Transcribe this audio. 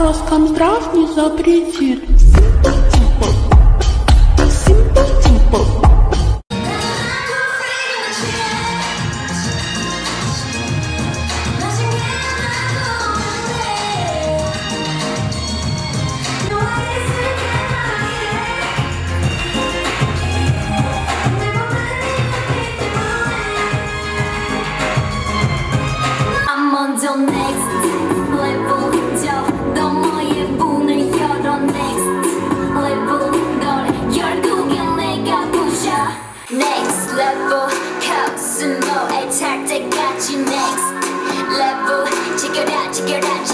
Роскомздрав не запретит. Simple, simple. I'm on the next level. 저 너머의 문을 열어 next level. 널 결국엔 내가 부셔 next level. 코스모에 찰 때까지 next level. 지켜라 지켜라